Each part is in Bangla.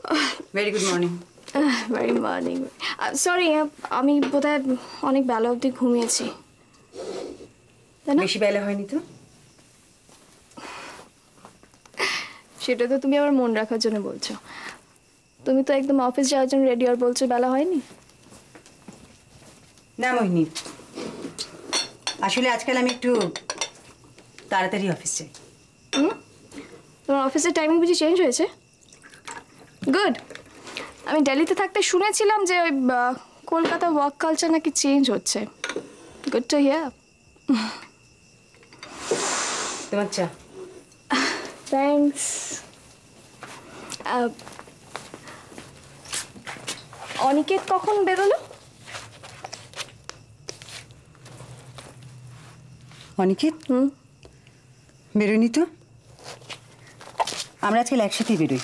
Very good morning. Very morning. Sorry, আমি বোধহয় অনেক বেলা অবধি ঘুমিয়েছি। বেশি বেলা হয়নি তো? সেটা তো তুমি আবার মন রাখার জন্য বলছো। তুমি তো একদম অফিস যাওয়ার জন্য রেডি আর বলছো বেলা হয়নি। না মোহিনী, আসলে আজকাল আমি একটু তাড়াতাড়ি অফিস যাই। তোমার অফিসের টাইমিং বুঝি চেঞ্জ হয়েছে? গুড। আমি দিল্লিতে থাকতে শুনেছিলাম যে ওই কলকাতা ওয়ার্ক কালচার নাকি চেঞ্জ হচ্ছে। Good to hear. তোমার চা। থ্যাঙ্কস। অনিকেত কখন বেরোলো? অনিকেত? বেরোয়নি তো। আমরা আজকাল একসাথেই বেরোই।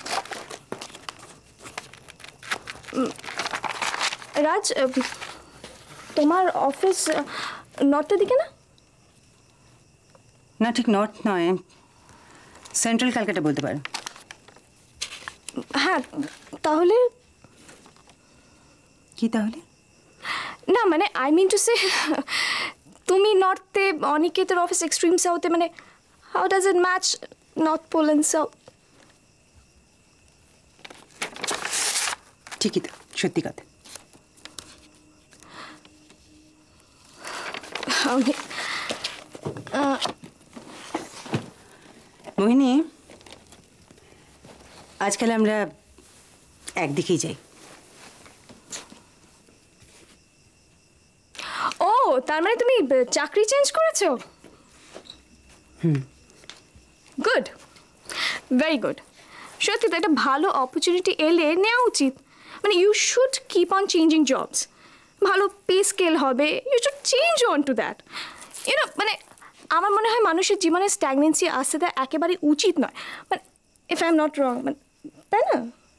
রাজ, তোমার অফিস নর্থের দিকে না? না, ঠিক নর্থ নয়, সেন্ট্রাল ক্যালকাটা বলতে পারো। হ্যাঁ, তাহলে কি তাহলে? না মানে আই মিন টু সে, তুমি নর্থে, অনিকেতের অফিস এক্সট্রিম সাউথে, মানে how does it match north pole and south? ঠিকই তো, সত্যি কথা। মোহিনী, আজকাল আমরা একদিকেই যাই। ও, তার মানে তুমি চাকরি চেঞ্জ করেছো? Good, very good. সত্যি তো একটা ভালো অপরচুনিটি এলে নেওয়া উচিত। মানে you should keep on changing jobs. ভালো পে স্কেল হবে, you should change on to that. You know, মানে আমার মনে হয় মানুষের জীবনে স্ট্যাগনেন্সি আসতে দেওয়া একেবারেই উচিত নয়। মানে if I am not wrong, মানে তাই না?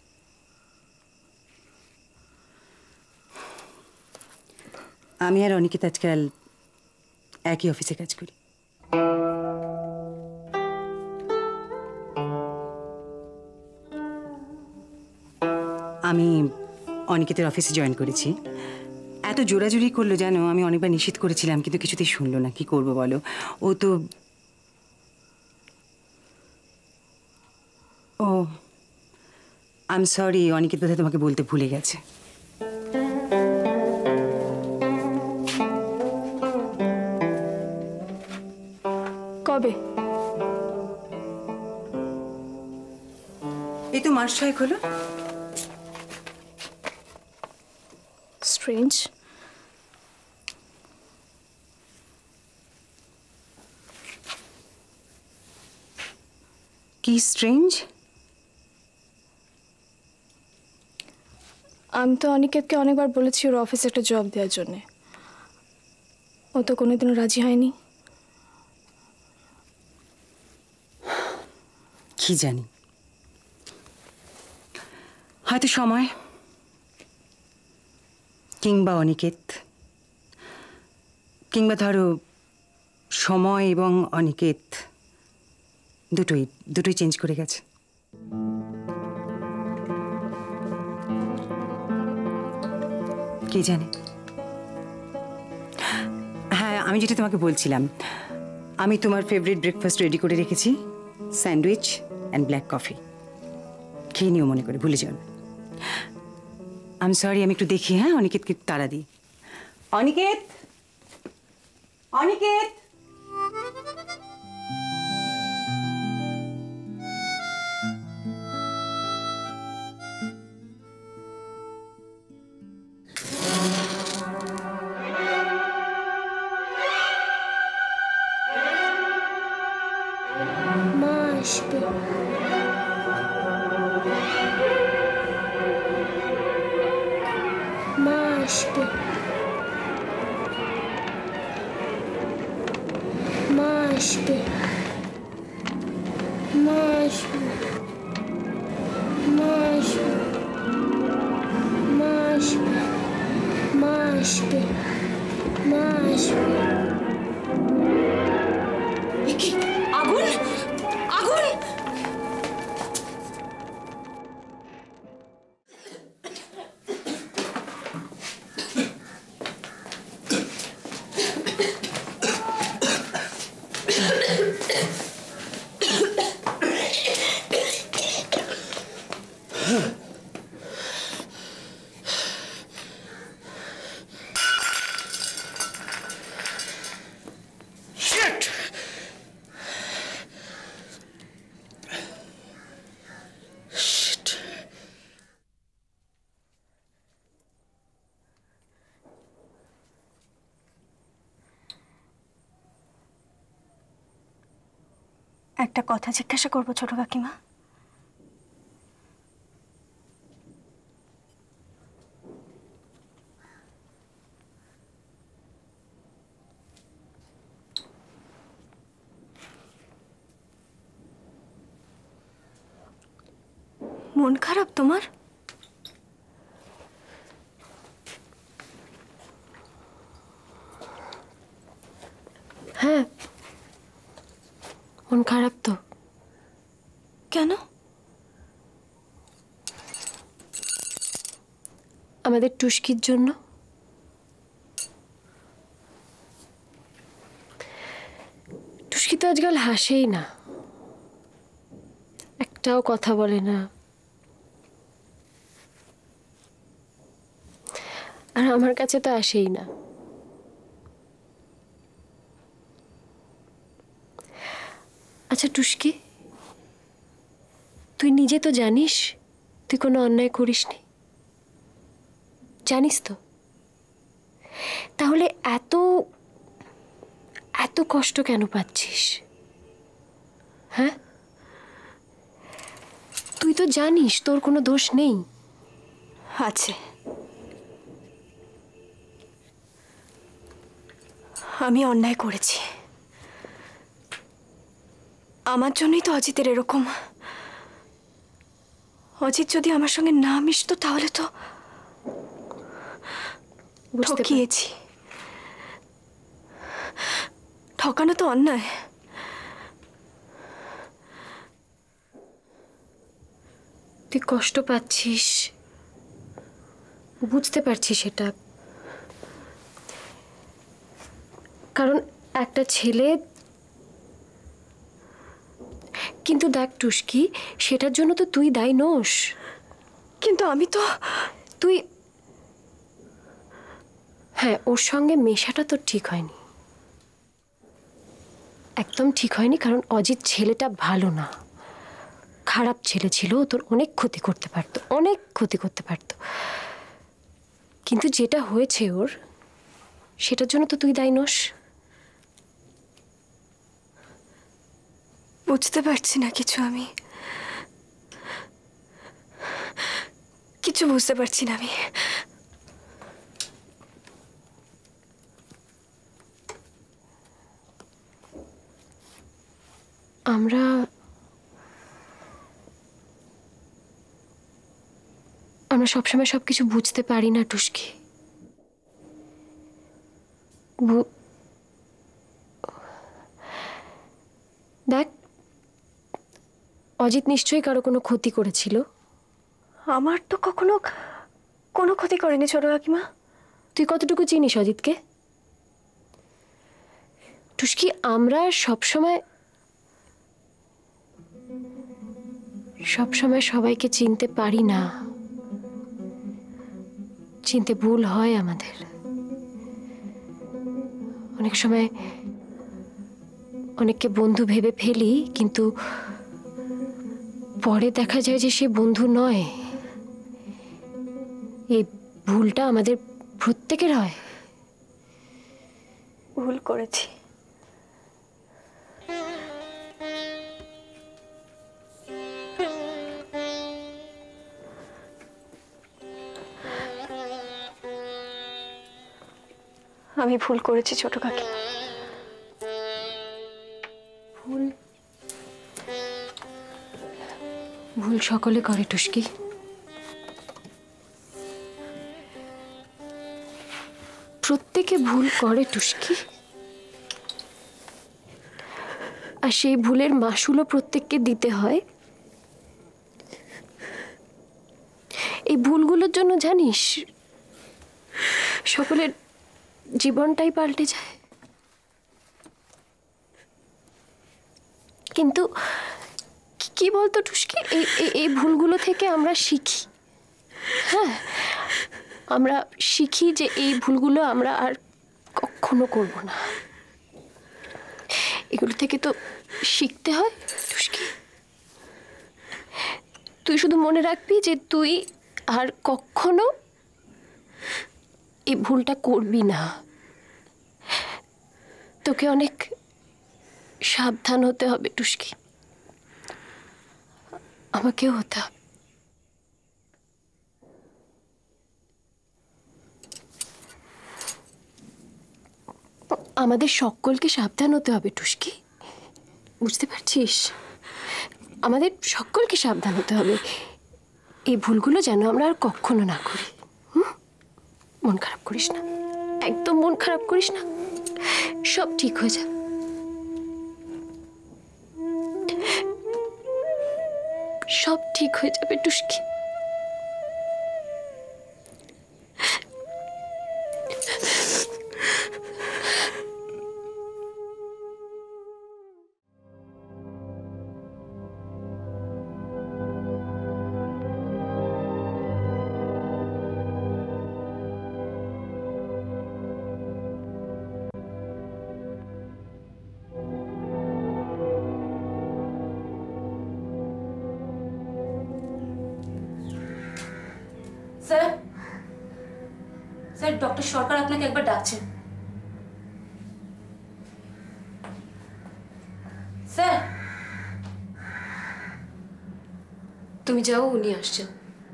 আমি আর অনিকেত আজকাল একই অফিসে কাজ করি। আমি অনিকেতের অফিসে জয়েন করেছি। এত জোরাজুরি করলো জানো, আমি অনেকবার নিষেধ করেছিলাম কিন্তু কিছুতেই শুনলো না। কি করবো বলো? ও তো আই এম সরি, অনিকেত বোধহয় তোমাকে বলতে ভুলে গেছে। কবে? এই তো মাস 6 হলো। স্ট্রেঞ্জ। কি স্ট্রেঞ্জ? আমি তো অনিকেতকে অনেকবার বলেছি ওর অফিসে একটা জব দেওয়ার জন্যে। ও তো কোনোদিনও রাজি হয়নি। কি জানি, হয়তো সময়, কিংবা অনিকেত, কিংবা ধরো সময় এবং অনিকেত দুটোই চেঞ্জ করে গেছে। কে জানে। হ্যাঁ, আমি যেটা তোমাকে বলছিলাম, আমি তোমার ফেভারিট ব্রেকফাস্ট রেডি করে রেখেছি, স্যান্ডউইচ অ্যান্ড ব্ল্যাক কফি। খেয়ে নিও মনে করে, ভুলে যাও না। আই এম সরি, আমি একটু দেখি। হ্যাঁ, অনিকেতকে তাড়া দিই। অনিকেত, অনিকেত। একটা কথা জিজ্ঞাসা করবো ছোট কাকিমা? মন খারাপ তোমার? হ্যাঁ, মন খারাপ তো। কেন? আমাদের টুস্কির জন্য। টুস্কি তো আজকাল হাসেই না, একটাও কথা বলে না। আর আমার কাছে তো আসেই না। আচ্ছা টুস্কি, তুই নিজে তো জানিস তুই কোনো অন্যায় করিসনি, জানিস তো? তাহলে এত এত কষ্ট কেন পাচ্ছিস? হ্যাঁ, তুই তো জানিস তোর কোনো দোষ নেই। আছে, আমি অন্যায় করেছি। আমার জন্যই তো অজিতের এরকম। অজিত যদি আমার সঙ্গে না মিশতো তাহলে তো ঠকিয়েছি। ঠকানো তো অন্যায়। তুই কষ্ট পাচ্ছিস, বুঝতে পারছি সেটা, কারণ একটা ছেলে। কিন্তু দেখ টুস্কি, সেটার জন্য তো তুই দায়ী নোস। কিন্তু আমি তো তুই, হ্যাঁ, ওর সঙ্গে মেশাটা তো ঠিক হয়নি, একদম ঠিক হয়নি। কারণ অজিত ছেলেটা ভালো না, খারাপ ছেলে ছিল, তোর অনেক ক্ষতি করতে পারতো, অনেক ক্ষতি করতে পারতো। কিন্তু যেটা হয়েছে ওর, সেটার জন্য তো তুই দায়ী নোস। বুঝতে পারছি না কিছু, আমি কিছু বুঝতে পারছি না। আমি আমরা আমরা সবসময় সবকিছু বুঝতে পারি না টুস্কি। দেখ, অজিত নিশ্চয়ই কারো কোনো ক্ষতি করেছিল। আমার তো কখনো কোনো ক্ষতি করেনি ছোট কাকিমা। তুই কতটুকু চিনিস অজিতকে? টুস্কি, আমরা সবসময় সবাইকে চিনতে পারি না, চিনতে ভুল হয় আমাদের। অনেক সময় অনেককে বন্ধু ভেবে ফেলি, কিন্তু পরে দেখা যায় যে সে বন্ধু নয়। এই ভুলটা আমাদের প্রত্যেকের হয়। ভুল করেছি। আমি ভুল করেছি ছোট কাকিমা। ভুল সকলে করে টুস্কি। প্রত্যেকে ভুল করে টুস্কি, আর সেই ভুলের মাসুলও প্রত্যেককে দিতে হয়। এই ভুলগুলোর জন্য জানিস সকলের জীবনটাই পাল্টে যায়। কিন্তু কি বলতো টুস্কি, এই ভুলগুলো থেকে আমরা শিখি। হ্যাঁ, আমরা শিখি যে এই ভুলগুলো আমরা আর কখনো করব না। এগুলো থেকে তো শিখতে হয় টুস্কি। তুই শুধু মনে রাখবি যে তুই আর কখনো এই ভুলটা করবি না। তোকে অনেক সাবধান হতে হবে টুস্কি। আমাকেও হতে হবে। আমাদের সকলকে সাবধান হতে হবে টুস্কি, বুঝতে পারছিস? আমাদের সকলকে সাবধান হতে হবে, এই ভুলগুলো যেন আমরা আর কখনো না করি। মন খারাপ করিস না, একদম মন খারাপ করিস না, সব ঠিক হয়ে যাবে। সব ঠিক হয়ে যাবে Tuski. Sir, sir doctor Sarkar আপনাকে একবার ডাকছেন। স্যার, তুমি যাও, উনি আসছেন।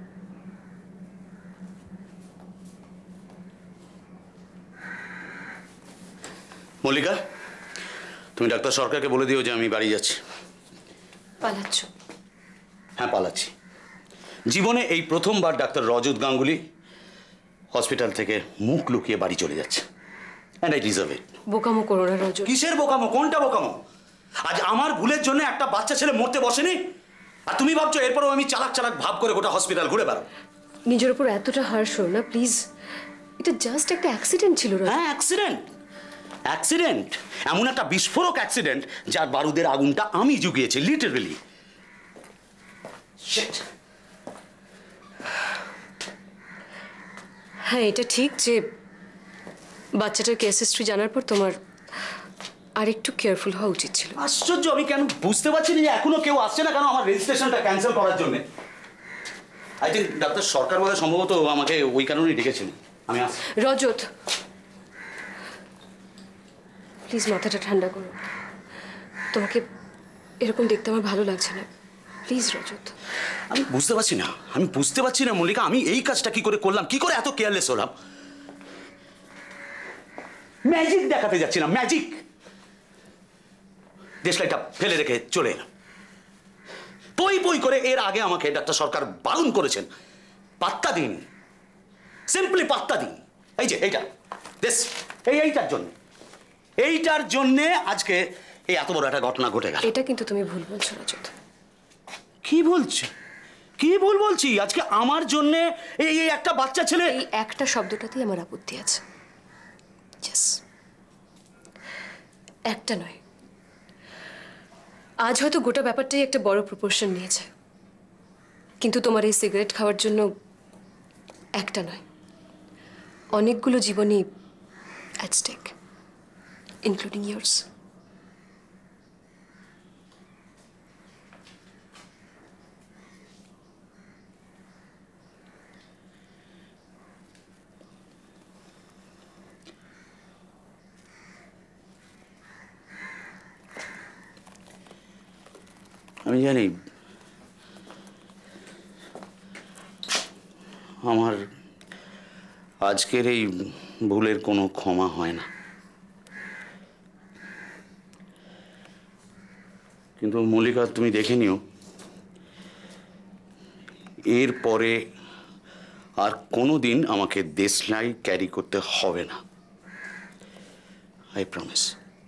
মল্লিকা, তুমি ডাক্তার সরকারকে বলে দিও যে আমি বাড়ি যাচ্ছি। পালাচ্ছ? হ্যাঁ, পালাচ্ছি। জীবনে এই প্রথমবার ডাক্তার রজত গাঙ্গুলি হসপিটাল থেকে মুখ লুকিয়ে বাড়ি চলে যাচ্ছে। And I deserve it. বোকামো করো না রজত। কিসের বোকামো? কোনটা বোকামো? আজ আমার ভুলের জন্য একটা বাচ্চা ছেলে মরতে বসেনি, আর তুমি ভাবছো এরপরও আমি চালাক চালাক ভাব করে গোটা হসপিটাল ঘুরে বেড়াবো? নিজের উপর এতটা হার্শ হো না প্লিজ, এটা জাস্ট একটা অ্যাক্সিডেন্ট ছিল। হ্যাঁ, অ্যাক্সিডেন্ট। অ্যাক্সিডেন্ট, এমন একটা বিস্ফোরক অ্যাক্সিডেন্ট যার বারুদের আগুনটা আমি জুগিয়েছি, লিটারেলি। হ্যাঁ, এটা ঠিক যে বাচ্চাটার কেস হিস্ট্রি জানার পর তোমার আর একটু কেয়ারফুল হওয়া উচিত ছিল। আশ্চর্য, আমি কেন বুঝতে পারছি না যে এখনো কেউ আসছে না কেন আমার রেজিস্ট্রেশনটা ক্যান্সেল করার জন্য। আই থিঙ্ক ডাক্তার সরকার বলে সম্ভবত আমাকে ওই কারণেই ডেকেছেন। আমি আসছি। রজত প্লিজ মাথাটা ঠান্ডা করো, তোমাকে এরকম দেখতে আমার ভালো লাগছে না, প্লিজ রজত। আমি বুঝতে পারছি না মল্লিকা, আমি এই কাজটা কি করে করলাম, কি করে এত কেয়ারলেস হলাম। ম্যাজিক দেখাতে যাচ্ছিলাম, ম্যাজিক। দেশলাইটা ফেলে রেখে চলে এলাম। পই পই করে এর আগে আমাকে ডাক্তার সরকার বারণ করেছেন, পাত্তা দিন, সিম্পলি পাত্তা দিন। এই যে এইটা দেশ, এইটার জন্যে আজকে এই এত বড় একটা ঘটনা ঘটে গেল। এটা কিন্তু তুমি ভুল বলছো রজত। কি ভুল বলছি? আজকে আমার জন্য এই একটা বাচ্চা ছেলে। এই একটা শব্দটাতেই আমার আপত্তি আছে। একটা নয়, আজ হয়তো গোটা ব্যাপারটাই একটা বড় প্রপোর্শন নিয়েছে, কিন্তু তোমার এই সিগারেট খাওয়ার জন্য একটা নয়, অনেকগুলো জীবনই অ্যাট স্টেক, ইনক্লুডিং ইয়ার্স। আমি জানি আমার আজকের এই ভুলের কোনো ক্ষমা হয় না, কিন্তু মল্লিকা তুমি দেখে নিও, এরপরে আর কোনো দিন আমাকে দেশলাই ক্যারি করতে হবে না, আই প্রমিস।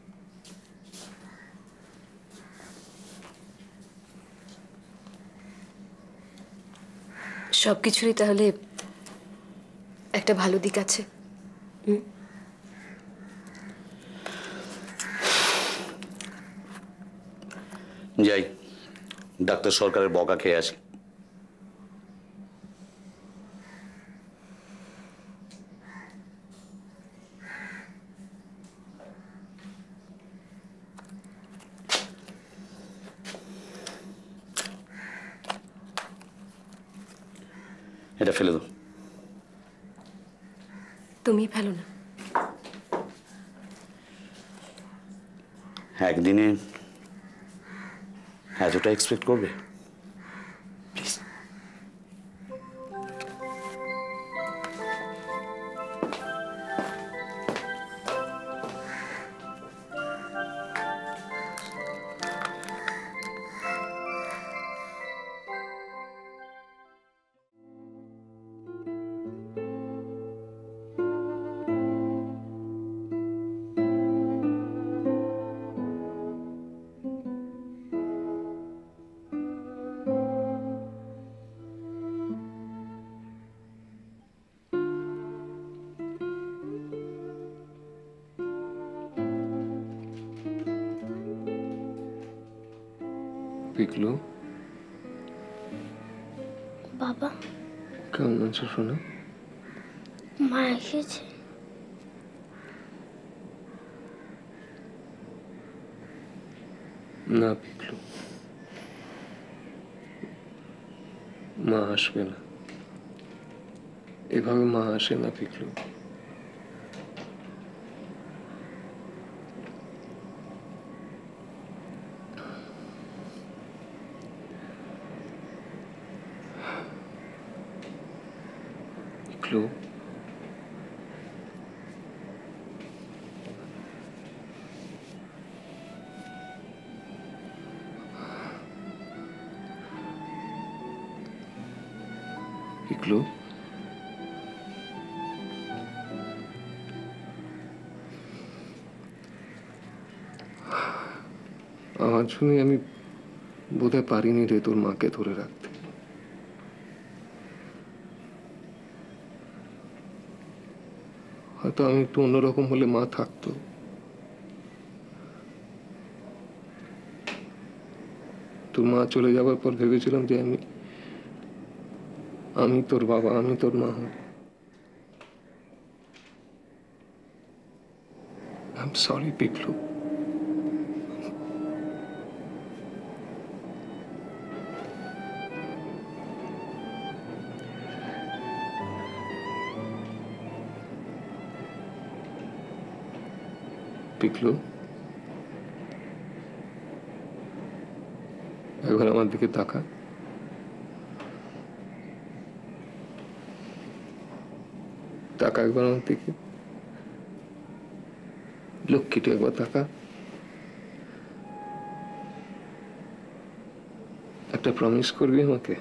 সবকিছুরই তাহলে একটা ভালো দিক আছে। যাই, ডাক্তার সরকারের বকা খেয়ে আসি। এটা ফেলে দাও। তুমি ফেলো না। একদিনে এতটা এক্সপেক্ট করবে? পিকলু বাবা কেমন আছো সোনা? মা এসেছে? না পিকলু, মা আসবে না, এভাবে মা আসে না পিকলু। পিকলু পিকলু আমার জন্য আমি বোধহয় পারিনি রে তোর মাকে ধরে রাখতে। হয়তো আমি একটু অন্যরকম হলে মা থাকতো। তোর মা চলে যাওয়ার পর ভেবেছিলাম যে আমি তোর বাবা, আমি তোর মা হব। I'm sorry, Piklu. পিকলু একবার আমার দিকে তাকা। তাকা একবার আমার দিকে, লক্ষ্মীটা একবার তাকা। একটা প্রমিস করবি আমাকে?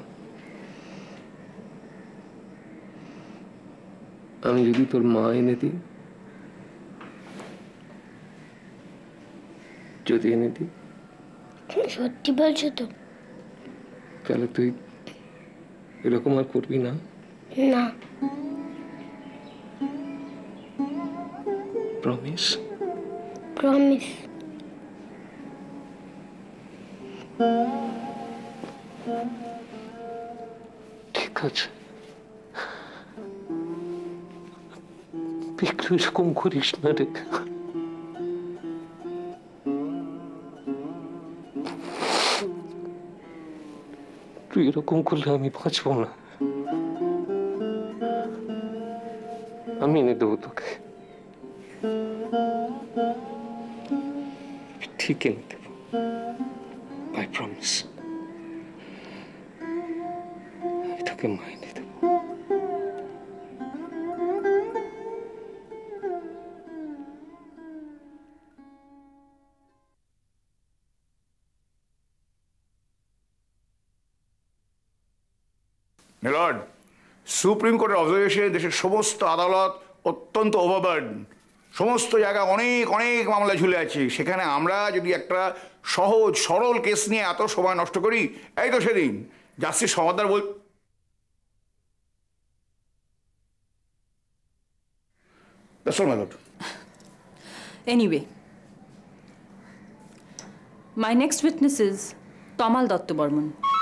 আমি যদি তোর মা এনে দিই, যদি এনে দিই, সত্যি বলছো তো? তাহলে তুই এরকম আর করবি না? না। প্রমিস? প্রমিস। ঠিক আছে পিকলু, এরকম করিস না রে। তুই এরকম করলে আমি বাঁচবো না। আমি এনে দেবো তোকে, ঠিক এনে দেবো। I promise. আমি তোকে মা এনে দেবো। মিলর্ড, সুপ্রিম কোর্টের অবজারভেশনে দেশের সমস্ত আদালত অত্যন্ত ওভারবার্ডেন। সমস্ত জায়গায় অনেক অনেক মামলা ঝুলে আছে। সেখানে আমরা যদি একটা সহজ সরল কেস নিয়ে এত সময় নষ্ট করি, এই তো সেদিন জাস্টিস সমাদার বল। That's all, my lord. Anyway, my next witness is Tamal Datta Burman.